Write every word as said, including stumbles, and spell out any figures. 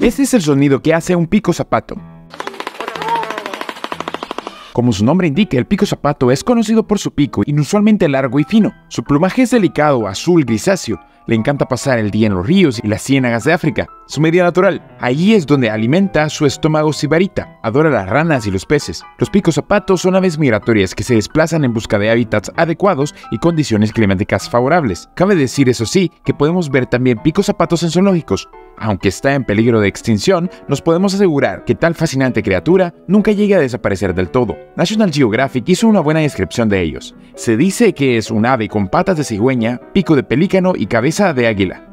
Este es el sonido que hace un pico zapato. Como su nombre indica, el pico zapato es conocido por su pico inusualmente largo y fino. Su plumaje es delicado, azul grisáceo. Le encanta pasar el día en los ríos y las ciénagas de África, su medio natural. Allí es donde alimenta su estómago sibarita. Adora las ranas y los peces. Los picos zapatos son aves migratorias que se desplazan en busca de hábitats adecuados y condiciones climáticas favorables. Cabe decir, eso sí, que podemos ver también picos zapatos en zoológicos. Aunque está en peligro de extinción, nos podemos asegurar que tal fascinante criatura nunca llegue a desaparecer del todo. National Geographic hizo una buena descripción de ellos. Se dice que es un ave con patas de cigüeña, pico de pelícano y cabeza de águila.